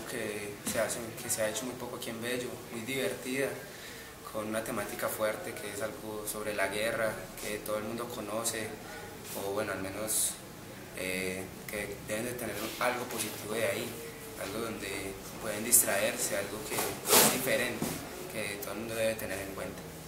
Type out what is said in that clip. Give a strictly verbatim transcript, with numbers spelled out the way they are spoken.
que se, hace, que se ha hecho muy poco aquí en Bello, muy divertida, con una temática fuerte que es algo sobre la guerra, que todo el mundo conoce, o bueno, al menos eh, que deben de tener algo positivo de ahí, algo donde pueden distraerse, algo que es diferente, que todo el mundo debe tener en cuenta.